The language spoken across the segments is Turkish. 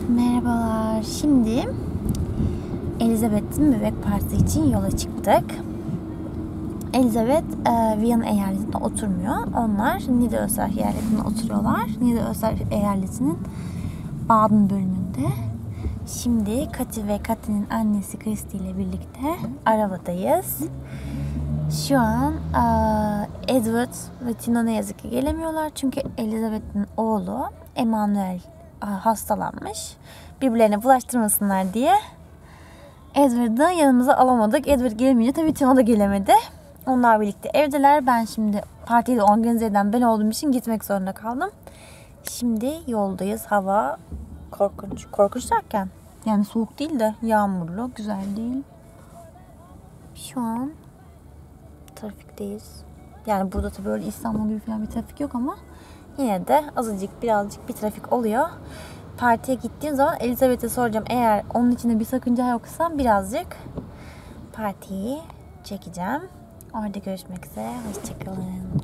Merhabalar. Şimdi Elizabeth'in bebek partisi için yola çıktık. Elizabeth Viyana eyaletinde oturmuyor. Onlar Niederösterreich eyaletinde oturuyorlar. Niederösterreich eyaletinin Baden bölümünde. Şimdi Katy ve Katy'nin annesi Christy ile birlikte arabadayız. Şu an Edward ve Tina ne yazık ki gelemiyorlar. Çünkü Elizabeth'in oğlu Emmanuel hastalanmış. Birbirlerine bulaştırmasınlar diye Edward'ı yanımıza alamadık. Edward gelemeyince tabii Tina da gelemedi. Onlar birlikte evdeler. Ben şimdi partiyi de organize eden ben olduğum için gitmek zorunda kaldım. Şimdi yoldayız. Hava korkunç. Korkunç derken yani soğuk değil de yağmurlu. Güzel değil. Şu an trafikteyiz. Yani burada tabii öyle İstanbul gibi falan bir trafik yok ama yine de azıcık birazcık bir trafik oluyor. Partiye gittiğim zaman Elizabeth'e soracağım. Eğer onun içinde bir sakınca yoksa birazcık partiyi çekeceğim. Orada görüşmek üzere. Hoşçakalın.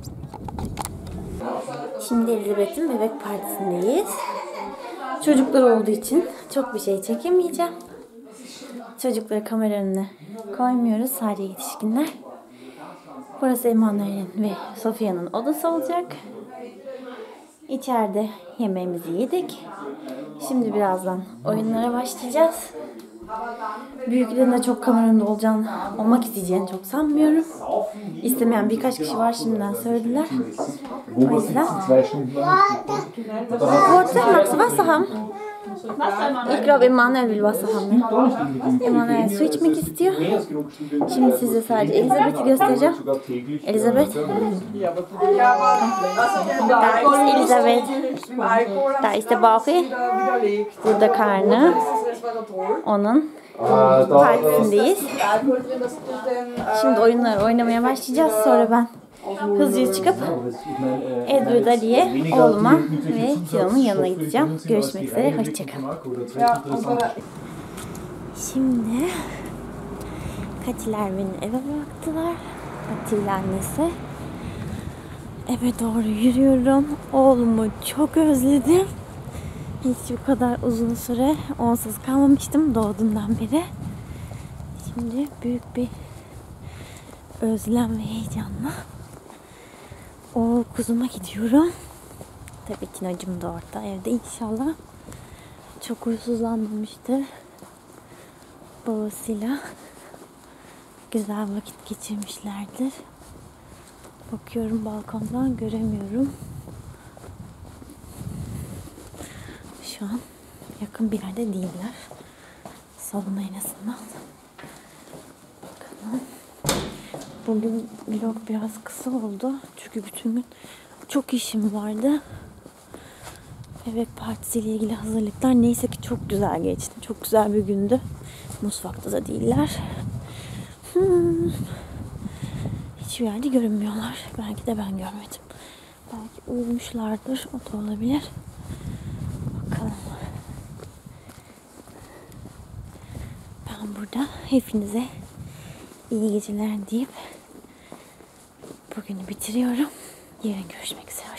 Şimdi Elizabeth'in bebek partisindeyiz. Çocuklar olduğu için çok bir şey çekemeyeceğim. Çocukları kamera önüne koymuyoruz. Sadece yetişkinler. Burası Emanuel'in ve Sofia'nın odası olacak. İçeride yemeğimizi yedik. Şimdi birazdan oyunlara başlayacağız. Büyüklerin de çok kamera önünde olmak isteyeceğini çok sanmıyorum. İstemeyen birkaç kişi var, şimdiden söylediler. O yüzden. Worte magst du Wasser haben? Ich glaube Emanuel will Wasser haben. Emanuel su içmek istiyor. Şimdi size sadece Elizabeth'i göstereceğim. Elizabeth. Da ist Elizabeth. Da ist der Bauchi. Burada karnı. Onun partisindeyiz. Şimdi oyunlar oynamaya başlayacağız. Sonra ben hızlıca çıkıp Edward Ali'ye, oğluma ve Tina'nın yanına gideceğim. Görüşmek üzere. Hoşçakalın. Şimdi Katy'ler beni eve bıraktılar. Katy ile annesi. Eve doğru yürüyorum. Oğlumu çok özledim. Hiç bu kadar uzun süre onsuz kalmamıştım doğduğundan beri. Şimdi büyük bir özlem ve heyecanla oğul kuzuma gidiyorum. Tabii Tina'cığım da orada evde inşallah. Çok huysuzlanmamıştır. Babasıyla güzel vakit geçirmişlerdir. Bakıyorum balkondan göremiyorum. Şu an yakın bir yerde değiller. Salona en azından. Bakalım. Bugün vlog biraz kısa oldu. Çünkü bütün gün çok işim vardı. Bebek partisiyle ilgili hazırlıklar neyse ki çok güzel geçti. Çok güzel bir gündü. Mutfakta da değiller. Hiçbir yerde görünmüyorlar. Belki de ben görmedim. Belki uyumuşlardır. O da olabilir. Bakalım. Ben burada hepinize iyi geceler deyip bugünü bitiriyorum. Yarın görüşmek üzere.